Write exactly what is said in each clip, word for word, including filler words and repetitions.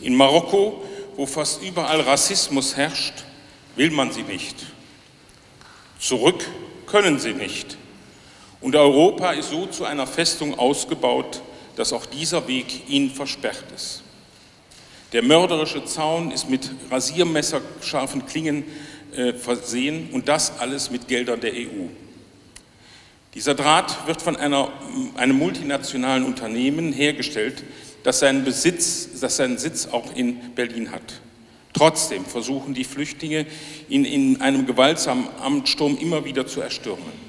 In Marokko, wo fast überall Rassismus herrscht, will man sie nicht. Zurück können sie nicht. Und Europa ist so zu einer Festung ausgebaut, dass auch dieser Weg ihnen versperrt ist. Der mörderische Zaun ist mit rasiermesserscharfen Klingen äh, versehen und das alles mit Geldern der E U. Dieser Draht wird von einer, einem multinationalen Unternehmen hergestellt, das seinen Besitz, das seinen Sitz auch in Berlin hat. Trotzdem versuchen die Flüchtlinge, ihn in einem gewaltsamen Amtssturm immer wieder zu erstürmen.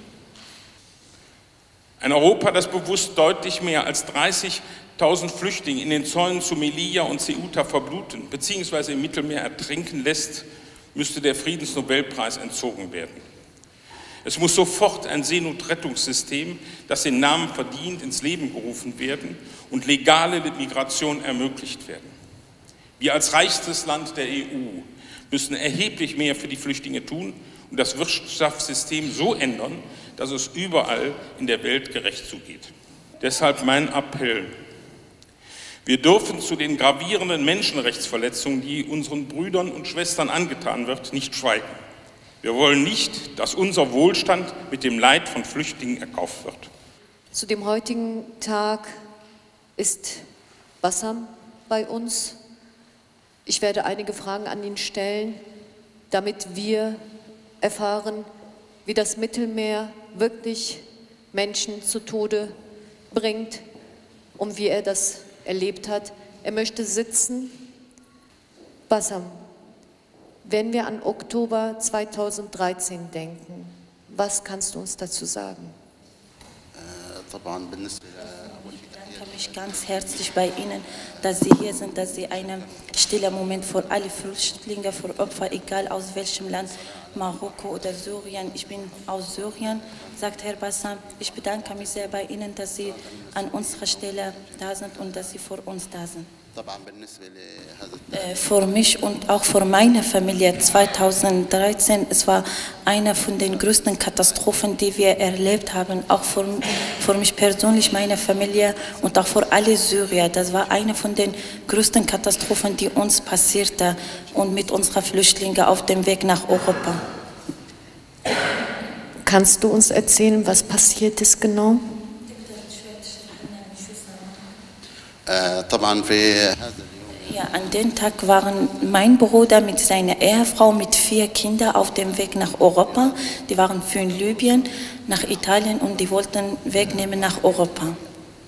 Ein Europa, das bewusst deutlich mehr als dreißigtausend Flüchtlinge in den Zäunen zu Melilla und Ceuta verbluten bzw. im Mittelmeer ertrinken lässt, müsste der Friedensnobelpreis entzogen werden. Es muss sofort ein Seenotrettungssystem, das den Namen verdient, ins Leben gerufen werden und legale Migration ermöglicht werden. Wir als reichstes Land der E U müssen erheblich mehr für die Flüchtlinge tun und das Wirtschaftssystem so ändern, dass es überall in der Welt gerecht zugeht. Deshalb mein Appell. Wir dürfen zu den gravierenden Menschenrechtsverletzungen, die unseren Brüdern und Schwestern angetan wird, nicht schweigen. Wir wollen nicht, dass unser Wohlstand mit dem Leid von Flüchtlingen erkauft wird. Zu dem heutigen Tag ist Bassam bei uns. Ich werde einige Fragen an ihn stellen, damit wir erfahren, wie das Mittelmeer wirklich Menschen zu Tode bringt und wie er das erlebt hat. Er möchte sitzen. Bassam, wenn wir an Oktober zweitausenddreizehn denken, was kannst du uns dazu sagen? Ich bedanke mich ganz herzlich bei Ihnen, dass Sie hier sind, dass Sie einen stillen Moment für alle Flüchtlinge, für Opfer, egal aus welchem Land, Marokko oder Syrien. Ich bin aus Syrien, sagt Herr Bassam. Ich bedanke mich sehr bei Ihnen, dass Sie an unserer Stelle da sind und dass Sie für uns da sind. Für mich und auch für meine Familie zweitausenddreizehn, es war eine von den größten Katastrophen, die wir erlebt haben, auch für, für mich persönlich, meine Familie und auch für alle Syrier. Das war eine von den größten Katastrophen, die uns passierte und mit unseren Flüchtlingen auf dem Weg nach Europa. Kannst du uns erzählen, was passiert ist genau? Ja, an dem Tag waren mein Bruder mit seiner Ehefrau mit vier Kindern auf dem Weg nach Europa. Die waren von Libyen nach Italien und die wollten wegnehmen nach Europa.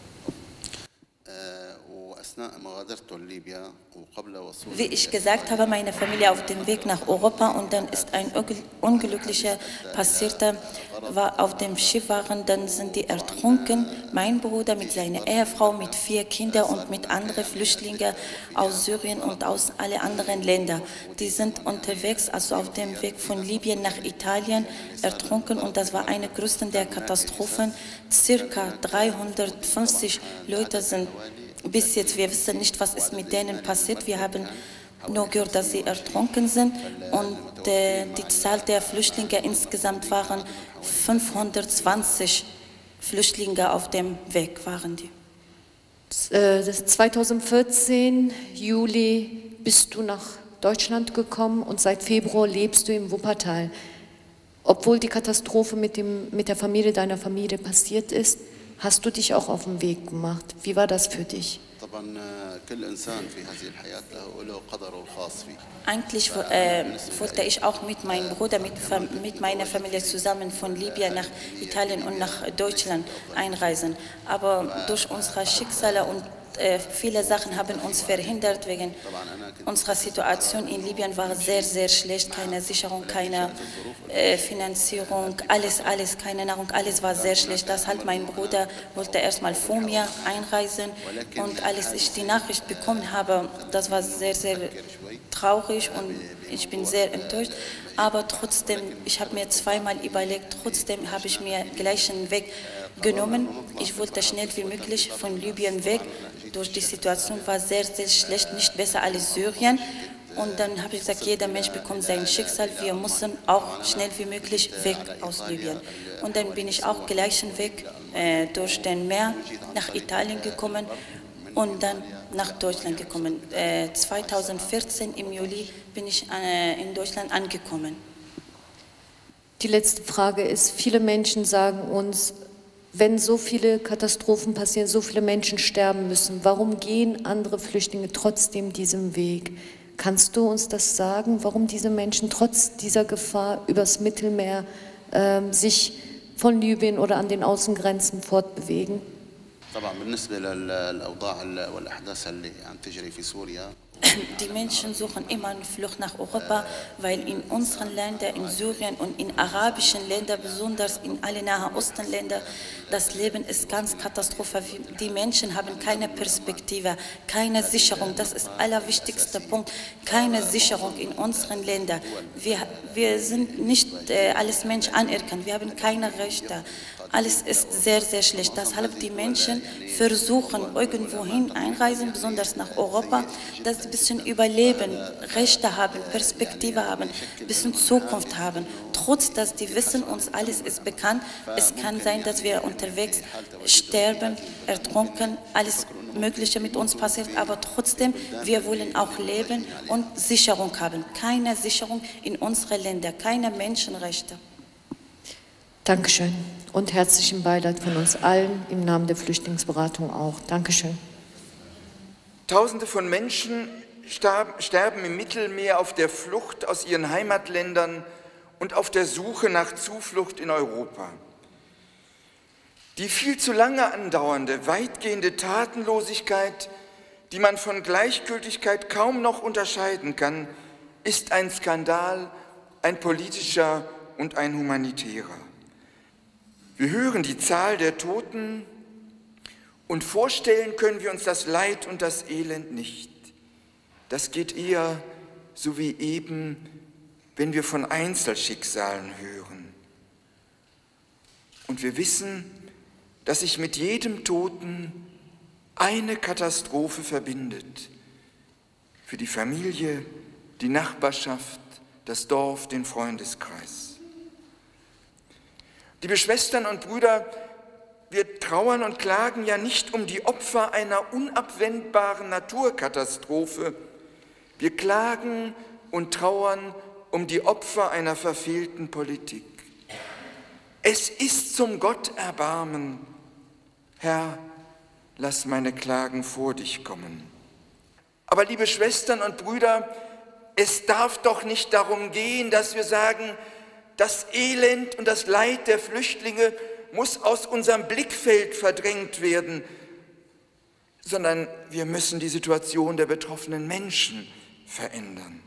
Wie ich gesagt habe, meine Familie auf dem Weg nach Europa und dann ist ein Unglücklicher passiert, war auf dem Schiff waren, dann sind die ertrunken. Mein Bruder mit seiner Ehefrau, mit vier Kindern und mit anderen Flüchtlingen aus Syrien und aus allen anderen Ländern. Die sind unterwegs, also auf dem Weg von Libyen nach Italien ertrunken und das war eine größte der Katastrophen. Circa dreihundertfünfzig Leute sind bis jetzt, wir wissen nicht, was ist mit denen passiert. Wir haben nur gehört, dass sie ertrunken sind und äh, die Zahl der Flüchtlinge insgesamt waren fünfhundertzwanzig Flüchtlinge auf dem Weg waren die. zweitausendvierzehn, Juli, bist du nach Deutschland gekommen und seit Februar lebst du im Wuppertal. Obwohl die Katastrophe mit, dem, mit der Familie deiner Familie passiert ist, hast du dich auch auf den Weg gemacht. Wie war das für dich? Eigentlich äh, wollte ich auch mit meinem Bruder, mit, mit meiner Familie zusammen von Libyen nach Italien und nach Deutschland einreisen. Aber durch unsere Schicksale und äh, viele Sachen haben uns verhindert, wegen unserer Situation in Libyen war sehr, sehr schlecht. Keine Sicherung, keine äh, Finanzierung, alles, alles, keine Nahrung, alles war sehr schlecht. Deshalb mein Bruder wollte erstmal vor mir einreisen und als ich die Nachricht bekommen habe, das war sehr, sehr traurig und ich bin sehr enttäuscht. Aber trotzdem, ich habe mir zweimal überlegt, trotzdem habe ich mir gleich einen Weg genommen. Ich wollte schnell wie möglich von Libyen weg. Durch die Situation war sehr, sehr schlecht, nicht besser als Syrien. Und dann habe ich gesagt, jeder Mensch bekommt sein Schicksal. Wir müssen auch schnell wie möglich weg aus Libyen. Und dann bin ich auch gleichen Weg äh, durch den Meer nach Italien gekommen. und dann nach Deutschland gekommen. Äh, zweitausendvierzehn im Juli bin ich äh, in Deutschland angekommen. Die letzte Frage ist, viele Menschen sagen uns, wenn so viele Katastrophen passieren, so viele Menschen sterben müssen, warum gehen andere Flüchtlinge trotzdem diesen Weg? Kannst du uns das sagen, warum diese Menschen trotz dieser Gefahr übers Mittelmeer äh, sich von Libyen oder an den Außengrenzen fortbewegen? Die Menschen suchen immer eine Flucht nach Europa, weil in unseren Ländern, in Syrien und in arabischen Ländern, besonders in allen Nahe Ostenländern, das Leben ist ganz katastrophal. Die Menschen haben keine Perspektive, keine Sicherung. Das ist der allerwichtigste Punkt. Keine Sicherung in unseren Ländern. Wir, wir sind nicht äh, alles Menschen anerkannt. Wir haben keine Rechte. Alles ist sehr, sehr schlecht. Deshalb die Menschen versuchen, irgendwohin einreisen, besonders nach Europa, dass sie ein bisschen überleben, Rechte haben, Perspektive haben, ein bisschen Zukunft haben. Trotz, dass die wissen, uns alles ist bekannt, es kann sein, dass wir unterwegs sterben, ertrunken, alles Mögliche mit uns passiert, aber trotzdem, wir wollen auch leben und Sicherung haben. Keine Sicherung in unseren Ländern, keine Menschenrechte. Dankeschön und herzlichen Beileid von uns allen, im Namen der Flüchtlingsberatung auch. Dankeschön. Tausende von Menschen sterben im Mittelmeer auf der Flucht aus ihren Heimatländern und auf der Suche nach Zuflucht in Europa. Die viel zu lange andauernde, weitgehende Tatenlosigkeit, die man von Gleichgültigkeit kaum noch unterscheiden kann, ist ein Skandal, ein politischer und ein humanitärer. Wir hören die Zahl der Toten und vorstellen können wir uns das Leid und das Elend nicht. Das geht eher so wie eben, wenn wir von Einzelschicksalen hören. Und wir wissen, dass sich mit jedem Toten eine Katastrophe verbindet. Für die Familie, die Nachbarschaft, das Dorf, den Freundeskreis. Liebe Schwestern und Brüder, wir trauern und klagen ja nicht um die Opfer einer unabwendbaren Naturkatastrophe. Wir klagen und trauern um die Opfer einer verfehlten Politik. Es ist zum Gott Erbarmen. Herr, lass meine Klagen vor dich kommen. Aber liebe Schwestern und Brüder, es darf doch nicht darum gehen, dass wir sagen, das Elend und das Leid der Flüchtlinge muss aus unserem Blickfeld verdrängt werden, sondern wir müssen die Situation der betroffenen Menschen verändern.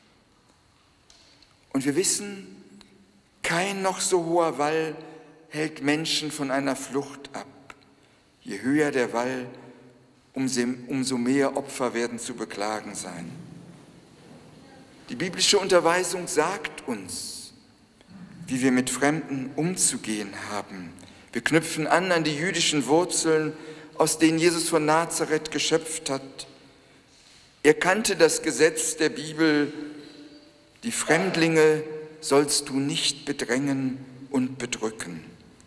Und wir wissen, kein noch so hoher Wall hält Menschen von einer Flucht ab. Je höher der Wall, umso mehr Opfer werden zu beklagen sein. Die biblische Unterweisung sagt uns, wie wir mit Fremden umzugehen haben. Wir knüpfen an an die jüdischen Wurzeln, aus denen Jesus von Nazareth geschöpft hat. Er kannte das Gesetz der Bibel, die Fremdlinge sollst du nicht bedrängen und bedrücken.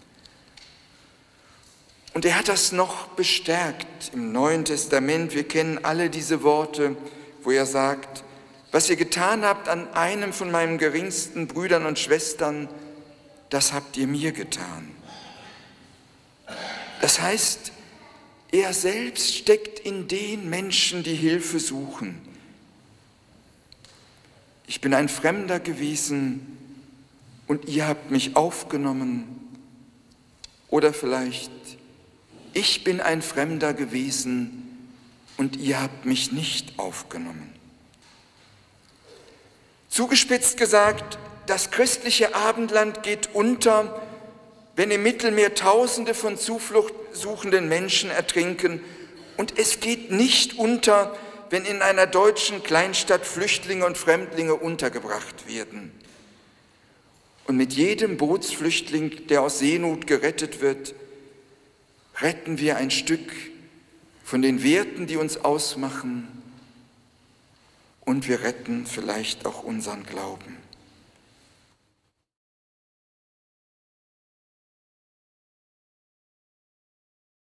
Und er hat das noch bestärkt im Neuen Testament. Wir kennen alle diese Worte, wo er sagt, was ihr getan habt an einem von meinen geringsten Brüdern und Schwestern, das habt ihr mir getan. Das heißt, er selbst steckt in den Menschen, die Hilfe suchen. Ich bin ein Fremder gewesen und ihr habt mich aufgenommen. Oder vielleicht, ich bin ein Fremder gewesen und ihr habt mich nicht aufgenommen. Zugespitzt gesagt, das christliche Abendland geht unter, wenn im Mittelmeer Tausende von Zuflucht suchenden Menschen ertrinken. Und es geht nicht unter, wenn in einer deutschen Kleinstadt Flüchtlinge und Fremdlinge untergebracht werden. Und mit jedem Bootsflüchtling, der aus Seenot gerettet wird, retten wir ein Stück von den Werten, die uns ausmachen. Und wir retten vielleicht auch unseren Glauben.